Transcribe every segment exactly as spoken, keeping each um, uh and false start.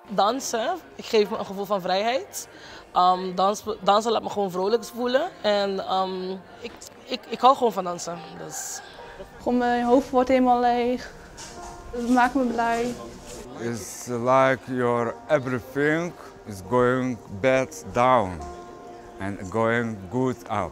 Dansen, ik geef me een gevoel van vrijheid. Um, dans, dansen laat me gewoon vrolijk voelen. En um, ik, ik, ik hou gewoon van dansen. Dus. Gewoon mijn hoofd wordt helemaal leeg. Dat maakt me blij. It's like your everything is going bad down and going good up.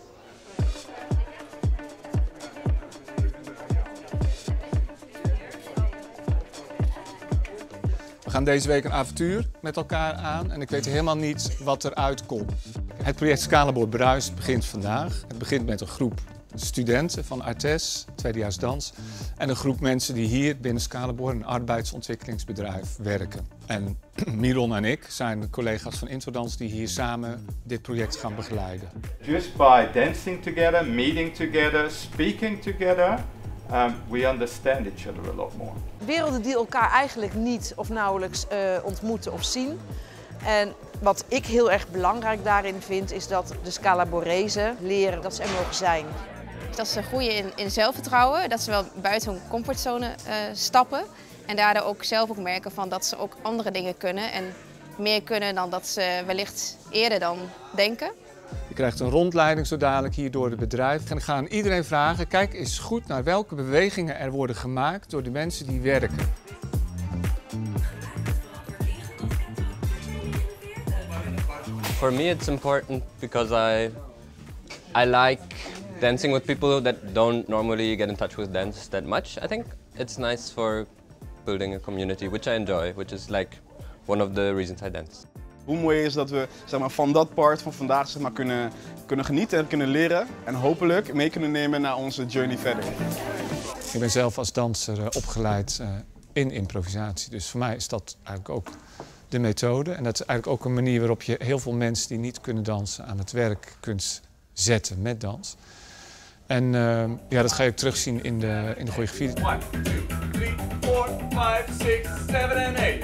We gaan deze week een avontuur met elkaar aan en ik weet helemaal niet wat eruit komt. Het project Scalabord Bruist begint vandaag. Het begint met een groep studenten van Artes, tweedejaars dans, en een groep mensen die hier binnen Scalabord, een arbeidsontwikkelingsbedrijf, werken. En Miron en ik zijn collega's van Introdans die hier samen dit project gaan begeleiden. Just by dancing together, meeting together, speaking together, um, we understand each other a lot more. Werelden die elkaar eigenlijk niet of nauwelijks uh, ontmoeten of zien. En wat ik heel erg belangrijk daarin vind, is dat de Scalaborezen leren dat ze er mogen zijn. Dat ze groeien in, in zelfvertrouwen, dat ze wel buiten hun comfortzone uh, stappen. En daardoor ook zelf ook merken van dat ze ook andere dingen kunnen en meer kunnen dan dat ze wellicht eerder dan denken. Je krijgt een rondleiding zo dadelijk hier door het bedrijf. En ik ga aan iedereen vragen, kijk eens goed naar welke bewegingen er worden gemaakt door de mensen die werken. For me it's important because I, I like dancing with people that don't normally get in touch with dance that much. I think it's nice for building a community, which I enjoy, which is like one of the reasons I dance. Hoe mooi is dat we zeg maar, van dat part van vandaag zeg maar, kunnen, kunnen genieten en kunnen leren en hopelijk mee kunnen nemen naar onze journey verder. Ik ben zelf als danser uh, opgeleid uh, in improvisatie, dus voor mij is dat eigenlijk ook de methode. En dat is eigenlijk ook een manier waarop je heel veel mensen die niet kunnen dansen aan het werk kunt zetten met dans. En uh, ja, dat ga je ook terugzien in de, in de choreografie. one, two, three, four, five, six, seven and eight.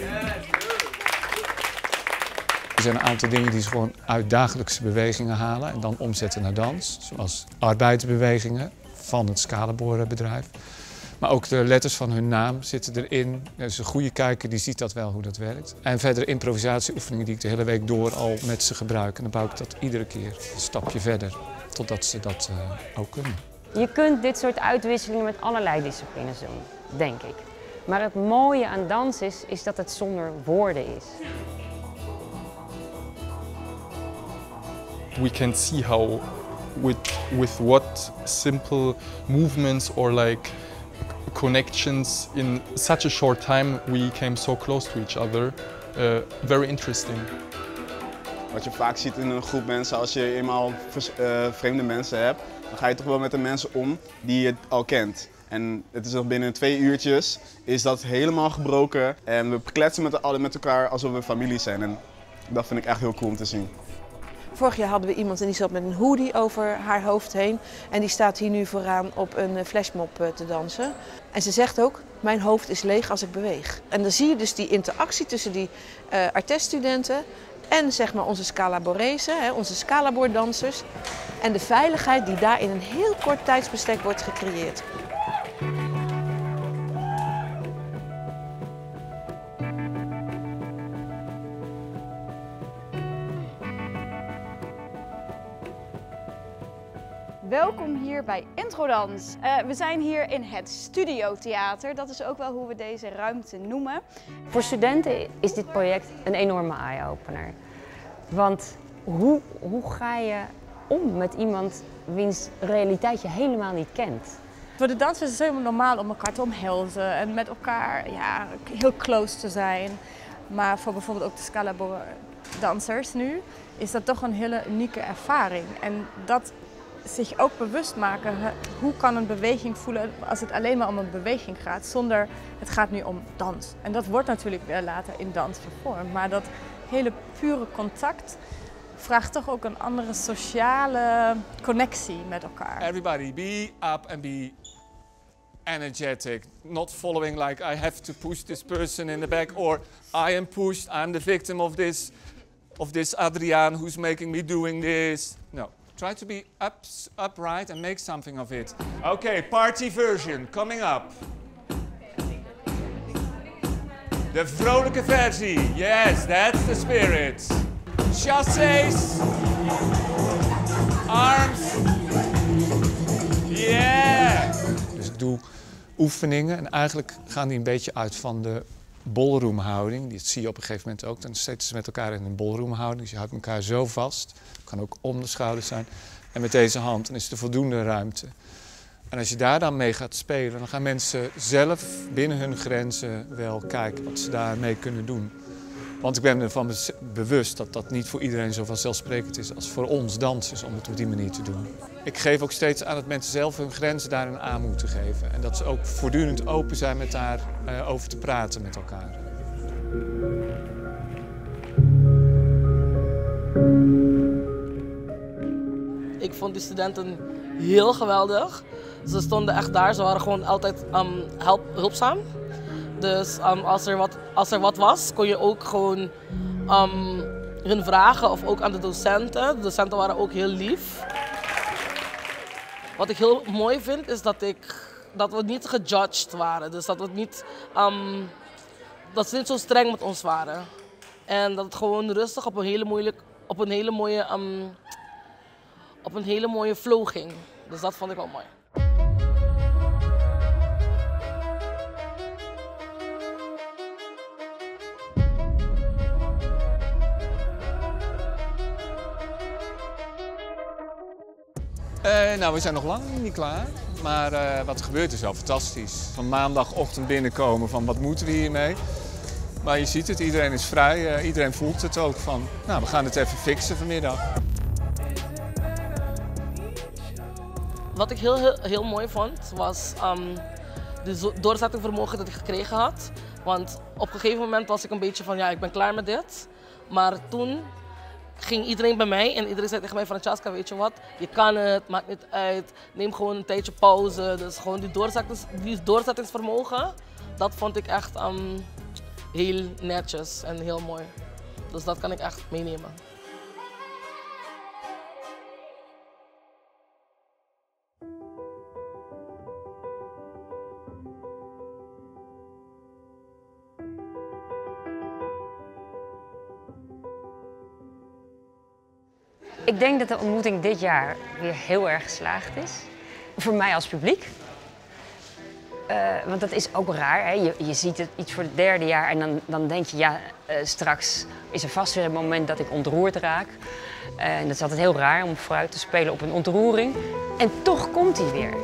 Er zijn een aantal dingen die ze gewoon uit dagelijkse bewegingen halen en dan omzetten naar dans. Zoals arbeidsbewegingen van het Scalabord bedrijf. Maar ook de letters van hun naam zitten erin. Dus een goede kijker die ziet dat wel hoe dat werkt. En verder improvisatieoefeningen die ik de hele week door al met ze gebruik. En dan bouw ik dat iedere keer een stapje verder, totdat ze dat uh, ook kunnen. Je kunt dit soort uitwisselingen met allerlei disciplines doen, denk ik. Maar het mooie aan dans is, is dat het zonder woorden is. We can see how with, with what simple movements or like connections in such a short time we came so close to each other. Uh, very interesting. Wat je vaak ziet in een groep mensen, als je eenmaal uh, vreemde mensen hebt, dan ga je toch wel met de mensen om die je al kent. En het is nog binnen twee uurtjes is dat helemaal gebroken en we kletsen met, de, met elkaar alsof we familie zijn. En dat vind ik echt heel cool om te zien. Vorig jaar hadden we iemand en die zat met een hoodie over haar hoofd heen. En die staat hier nu vooraan op een flashmob te dansen. En ze zegt ook, mijn hoofd is leeg als ik beweeg. En dan zie je dus die interactie tussen die uh, Artes-studenten en zeg maar onze Scalaborezen, hè, onze Scalabord-dansers. En de veiligheid die daar in een heel kort tijdsbestek wordt gecreëerd. Welkom hier bij Introdans. Uh, we zijn hier in het Studiotheater. Dat is ook wel hoe we deze ruimte noemen. Voor studenten is dit project een enorme eye-opener. Want hoe, hoe ga je om met iemand wiens realiteit je helemaal niet kent? Voor de dansers is het helemaal normaal om elkaar te omhelzen en met elkaar ja, heel close te zijn. Maar voor bijvoorbeeld ook de Scalabord dansers nu is dat toch een hele unieke ervaring. En dat zich ook bewust maken, hoe kan een beweging voelen als het alleen maar om een beweging gaat, zonder het gaat nu om dans. En dat wordt natuurlijk weer later in dans vervormd, maar dat hele pure contact vraagt toch ook een andere sociale connectie met elkaar. Everybody be up and be energetic, not following like I have to push this person in the back or I am pushed, I'm the victim of this, of this Adriaan who's making me doing this. No. Try to be up, upright and make something of it. Okay, party version coming up. De vrolijke versie. Yes, that's the spirit. Chassés. Arms. Yeah. Dus ik doe oefeningen en eigenlijk gaan die een beetje uit van de ballroomhouding. Dat zie je op een gegeven moment ook. Dan zitten ze met elkaar in een ballroomhouding. Dus je houdt elkaar zo vast. Het kan ook om de schouders zijn. En met deze hand, dan is er voldoende ruimte. En als je daar dan mee gaat spelen, dan gaan mensen zelf binnen hun grenzen wel kijken wat ze daarmee kunnen doen. Want ik ben ervan bewust dat dat niet voor iedereen zo vanzelfsprekend is als voor ons dansers om het op die manier te doen. Ik geef ook steeds aan dat mensen zelf hun grenzen daarin aan moeten geven. En dat ze ook voortdurend open zijn met daarover uh, over te praten met elkaar. Ik vond die studenten heel geweldig. Ze stonden echt daar, ze waren gewoon altijd um, help, hulpzaam. Dus um, als, er wat, als er wat was, kon je ook gewoon um, hun vragen of ook aan de docenten. De docenten waren ook heel lief. Wat ik heel mooi vind is dat, ik, dat we niet gejudged waren. Dus dat, we niet, um, dat ze niet zo streng met ons waren. En dat het gewoon rustig op een hele, moeilijk, op een hele, mooie, um, op een hele mooie flow ging. Dus dat vond ik wel mooi. Uh, nou, we zijn nog lang niet klaar, maar uh, wat er gebeurt is wel fantastisch. Van maandagochtend binnenkomen van wat moeten we hiermee. Maar je ziet het, iedereen is vrij, uh, iedereen voelt het ook van, nou, we gaan het even fixen vanmiddag. Wat ik heel, heel, heel mooi vond, was um, de doorzettingsvermogen dat ik gekregen had. Want op een gegeven moment was ik een beetje van, ja, ik ben klaar met dit. Maar toen ging iedereen bij mij en iedereen zei tegen mij, Francesca, weet je wat, je kan het, maakt niet uit, neem gewoon een tijdje pauze. Dus gewoon die, doorzettings, die doorzettingsvermogen, dat vond ik echt um, heel netjes en heel mooi. Dus dat kan ik echt meenemen. Ik denk dat de ontmoeting dit jaar weer heel erg geslaagd is. Voor mij als publiek. Uh, want dat is ook raar. Hè? Je, je ziet het iets voor het derde jaar en dan, dan denk je, ja, uh, straks is er vast weer een moment dat ik ontroerd raak. Uh, en dat is altijd heel raar om vooruit te spelen op een ontroering. En toch komt hij weer.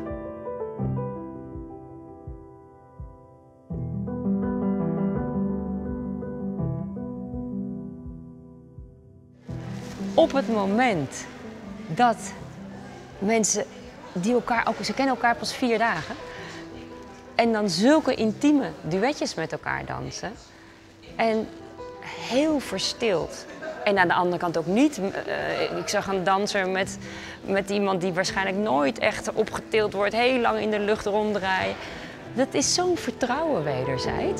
Op het moment dat mensen die elkaar ook, ze kennen elkaar pas vier dagen, en dan zulke intieme duetjes met elkaar dansen en heel verstild. En aan de andere kant ook niet. Uh, ik zag een danser met, met iemand die waarschijnlijk nooit echt opgetild wordt, heel lang in de lucht ronddraaien. Dat is zo'n vertrouwen wederzijds.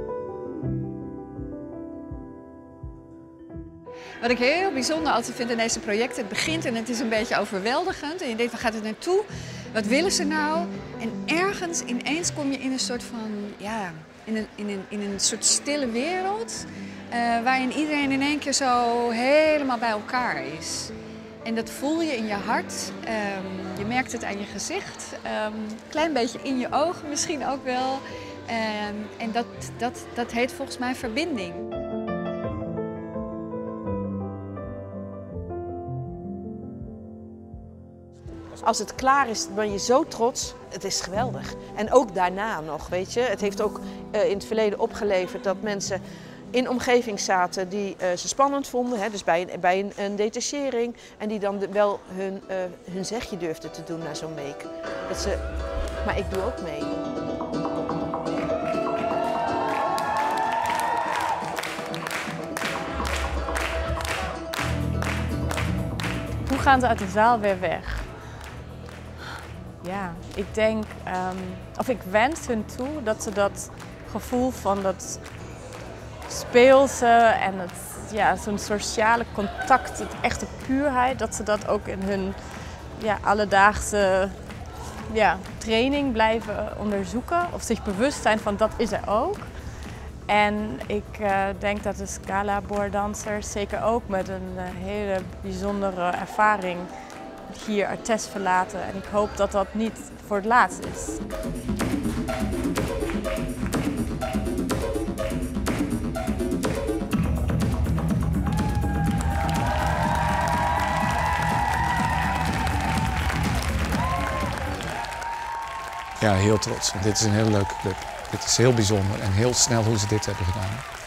Wat ik heel bijzonder altijd vind in deze projecten, het begint en het is een beetje overweldigend. En je denkt, waar gaat het naartoe? Wat willen ze nou? En ergens ineens kom je in een soort van, ja, in een, in een, in een soort stille wereld. Uh, waarin iedereen in één keer zo helemaal bij elkaar is. En dat voel je in je hart. Um, je merkt het aan je gezicht. Een um, klein beetje in je ogen misschien ook wel. Um, en dat, dat, dat heet volgens mij verbinding. Als het klaar is, ben je zo trots. Het is geweldig. En ook daarna nog, weet je. Het heeft ook uh, in het verleden opgeleverd dat mensen in omgeving zaten die uh, ze spannend vonden. Hè, dus bij een, bij een, een detachering. En die dan de, wel hun, uh, hun zegje durfden te doen na zo'n week. Dat ze, maar ik doe ook mee. Hoe gaan ze uit de zaal weer weg? Ja, ik denk, um, of ik wens hun toe dat ze dat gevoel van dat speelse en het, ja, zo'n sociale contact, het echte puurheid, dat ze dat ook in hun ja, alledaagse ja, training blijven onderzoeken. Of zich bewust zijn van dat is er ook. En ik uh, denk dat de Scalabordansers zeker ook met een uh, hele bijzondere ervaring hier Artes verlaten. En ik hoop dat dat niet voor het laatst is. Ja, heel trots. Want dit is een hele leuke club. Dit is heel bijzonder en heel snel hoe ze dit hebben gedaan.